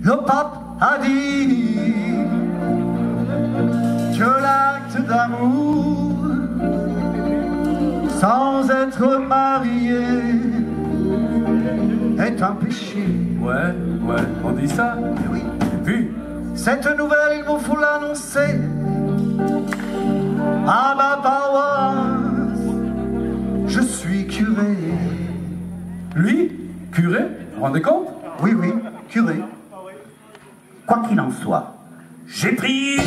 Le pape a dit que l'acte d'amour sans être marié est un péché. Ouais, on dit ça. Et oui. Et puis, cette nouvelle, il vous faut l'annoncer à ma paroisse. Je suis curé. lui, curé, vous vous rendez compte? Oui, curé. Quoi qu'il en soit, j'ai pris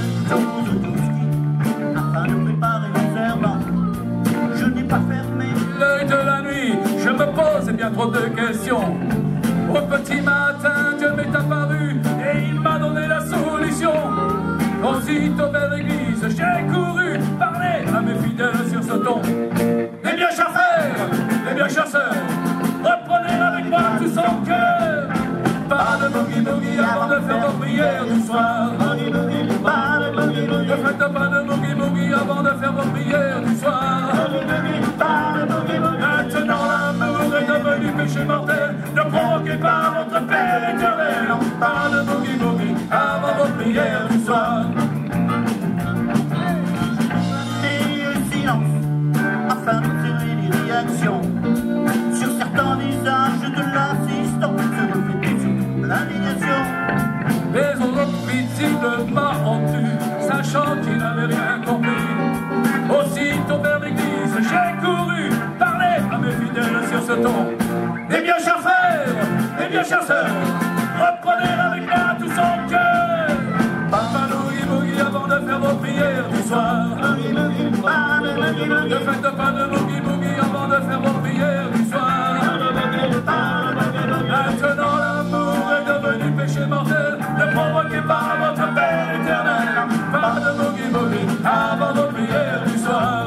afin de préparer le serment. Je n'ai pas fermé L'œil de la nuit, je me pose bien trop de questions. Au petit matin, Dieu m'est apparu et il m'a donné la solution. Aussitôt vers l'église, j'ai couru parler à mes fidèles sur ce ton. Eh bien, chers frères, eh bien, chers sœurs, reprenez avec moi tout son cœur. Pas de boogie-boogie avant de faire vos prières du soir. Ne faites pas de boogie-boogie avant de faire vos prières du soir. Maintenant l'amour est devenu péché mortel. Ne provoquez pas votre Père éternel. Pas de boogie-boogie avant vos prières du soir. et silence afin de tirer les réactions sur certains visages de l'assistant. Se reflétait surtout l'indignation. Les autres visiblement rendu, sachant qu'il n'avait rien compris. Aussitôt vers l'église, j'ai couru parler à mes fidèles sur ce ton. Eh bien, chers frères, eh bien, chères sœurs, reprenez avec moi tout son cœur. Pas de boogie-boogie avant de faire vos prières du soir. Ne faites pas de boogie-boogie avant de faire vos prières du soir. Maintenant l'amour est devenu péché mortel. Ne provoquez pas votre Père éternel. Pas de boogie-boogie avant vos prières du soir.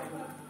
Amen.